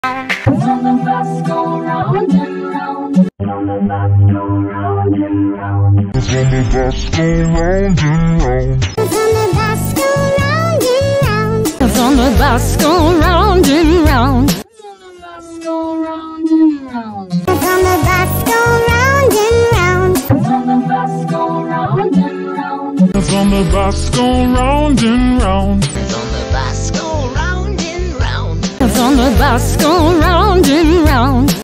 On the bus go round and round. On the bus go round and round. On the bus go round and round. On the bus go round and round. On the bus go round and round. On the bus go round and round. On the bus go round and round. On the bus go round and round. On the bus go round and round. On the bus go round and round.